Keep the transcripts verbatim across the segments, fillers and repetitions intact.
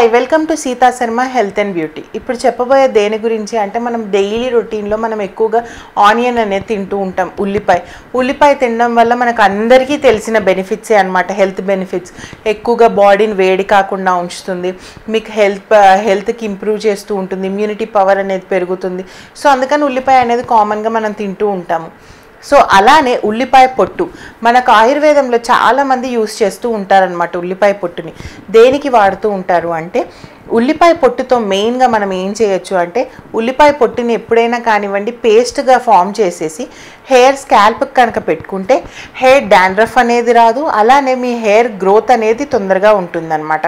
Hi welcome to Sita Sharma health and beauty. ఇప్పుడు చెప్పబోయే దేని గురించి అంటే మనం డైలీ రొటీన్లో మనం ఎక్కువగా ఆనియన్ అనేది తింటూ ఉంటాం. ఉల్లిపాయ ఉల్లిపాయ తినడం వల్ల మనకు అందరికీ తెలిసిన బెనిఫిట్సే అనమాట. హెల్త్ బెనిఫిట్స్ ఎక్కువగా బాడీని వేడి కాకుండా ఉంచుతుంది, మీకు హెల్త్ హెల్త్కి ఇంప్రూవ్ చేస్తూ ఉంటుంది, ఇమ్యూనిటీ పవర్ అనేది పెరుగుతుంది. సో అందుకని ఉల్లిపాయ అనేది కామన్గా మనం తింటూ ఉంటాము. సో అలానే ఉల్లిపాయ పొట్టు మనకు ఆయుర్వేదంలో చాలామంది యూస్ చేస్తూ ఉంటారనమాట. ఉల్లిపాయ పొట్టుని దేనికి వాడుతూ ఉంటారు అంటే ఉల్లిపాయ పొట్టుతో మెయిన్గా మనం ఏం చేయొచ్చు అంటే ఉల్లిపాయ పొట్టుని ఎప్పుడైనా కానివ్వండి పేస్ట్గా ఫామ్ చేసేసి హెయిర్ స్కాల్ప్కి కనుక పెట్టుకుంటే హెయిర్ డాండ్రఫ్ అనేది రాదు, అలానే మీ హెయిర్ గ్రోత్ అనేది తొందరగా ఉంటుందన్నమాట.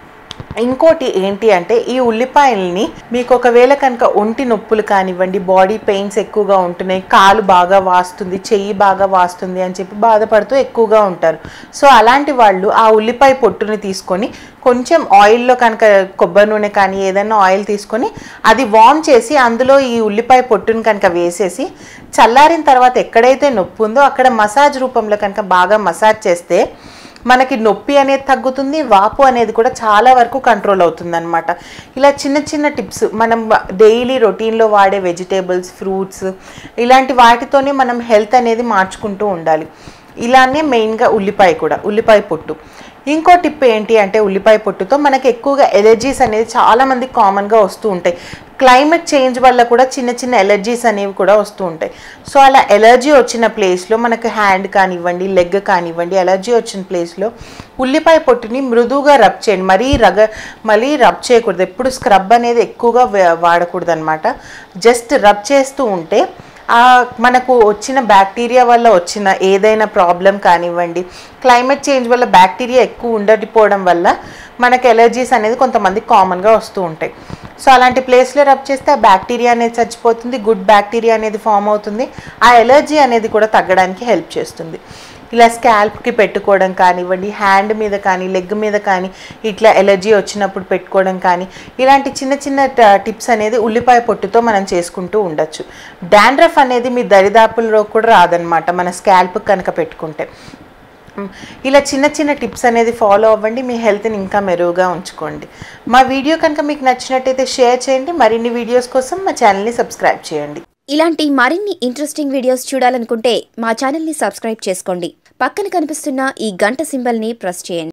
ఇంకోటి ఏంటి అంటే ఈ ఉల్లిపాయల్ని మీకు ఒకవేళ కనుక ఒంటి నొప్పులు కానివ్వండి, బాడీ పెయిన్స్ ఎక్కువగా ఉంటున్నాయి, కాలు బాగా వాస్తుంది, చెయ్యి బాగా వాస్తుంది అని చెప్పి బాధపడుతూ ఎక్కువగా ఉంటారు. సో అలాంటి వాళ్ళు ఆ ఉల్లిపాయ పొట్టుని తీసుకొని కొంచెం ఆయిల్లో కనుక కొబ్బరి నూనె కానీ ఏదైనా ఆయిల్ తీసుకొని అది వార్మ్ చేసి అందులో ఈ ఉల్లిపాయ పొట్టుని కనుక వేసేసి చల్లారిన తర్వాత ఎక్కడైతే నొప్పి ఉందో అక్కడ మసాజ్ రూపంలో కనుక బాగా మసాజ్ చేస్తే మనకి నొప్పి అనేది తగ్గుతుంది, వాపు అనేది కూడా చాలా వరకు కంట్రోల్ అవుతుంది అనమాట. ఇలా చిన్న చిన్న టిప్స్ మనం డైలీ రొటీన్లో వాడే వెజిటేబుల్స్, ఫ్రూట్స్ ఇలాంటి వాటితోనే మనం హెల్త్ అనేది మార్చుకుంటూ ఉండాలి. ఇలానే మెయిన్గా ఉల్లిపాయ కూడా ఉల్లిపాయ పొట్టు. ఇంకో టిప్ ఏంటి అంటే ఉల్లిపాయ పొట్టుతో మనకి ఎక్కువగా ఎలర్జీస్ అనేది చాలామంది కామన్గా వస్తూ ఉంటాయి. క్లైమేట్ చేంజ్ వల్ల కూడా చిన్న చిన్న ఎలర్జీస్ అనేవి కూడా వస్తూ ఉంటాయి. సో అలా ఎలర్జీ వచ్చిన ప్లేస్లో మనకు హ్యాండ్ కానివ్వండి, లెగ్ కానివ్వండి, ఎలర్జీ వచ్చిన ప్లేస్లో ఉల్లిపాయ పొట్టుని మృదువుగా రబ్ చేయండి. మరీ రగ మళ్ళీ రబ్ చేయకూడదు, ఎప్పుడు స్క్రబ్ అనేది ఎక్కువగా వాడకూడదు అనమాట. జస్ట్ రబ్ చేస్తూ ఉంటే మనకు వచ్చిన బ్యాక్టీరియా వల్ల వచ్చిన ఏదైనా ప్రాబ్లం కానివ్వండి, క్లైమేట్ చేంజ్ వల్ల బ్యాక్టీరియా ఎక్కువ ఉండకపోవడం వల్ల మనకు ఎలర్జీస్ అనేది కొంతమంది కామన్గా వస్తూ ఉంటాయి. సో అలాంటి ప్లేస్లో రబ్ చేస్తే ఆ బ్యాక్టీరియా అనేది చచ్చిపోతుంది, గుడ్ బ్యాక్టీరియా అనేది ఫామ్ అవుతుంది, ఆ ఎలర్జీ అనేది కూడా తగ్గడానికి హెల్ప్ చేస్తుంది. ఇలా స్కాల్ప్కి పెట్టుకోవడం కానివ్వండి, హ్యాండ్ మీద కానీ లెగ్ మీద కానీ ఇట్లా ఎలర్జీ వచ్చినప్పుడు పెట్టుకోవడం కానీ ఇలాంటి చిన్న చిన్న టిప్స్ అనేది ఉల్లిపాయ పొట్టుతో మనం చేసుకుంటూ ఉండొచ్చు. డాండ్రఫ్ అనేది మీ దరిదాపుల్లో కూడా రాదనమాట మన స్కాల్ప్కి కనుక పెట్టుకుంటే. ఇలా చిన్న చిన్న టిప్స్ అనేది ఫాలో అవ్వండి, మీ హెల్త్ని ఇంకా మెరుగుగా ఉంచుకోండి. మా వీడియో కనుక మీకు నచ్చినట్టయితే షేర్ చేయండి. మరిన్ని వీడియోస్ కోసం మా ఛానల్ని సబ్స్క్రైబ్ చేయండి. ఇలాంటి మరిన్ని ఇంట్రెస్టింగ్ వీడియోస్ చూడాలనుకుంటే మా ఛానల్ని సబ్స్క్రైబ్ చేసుకోండి. పక్కన కనిపిస్తున్న ఈ గంట సింబల్ని ప్రెస్ చేయండి.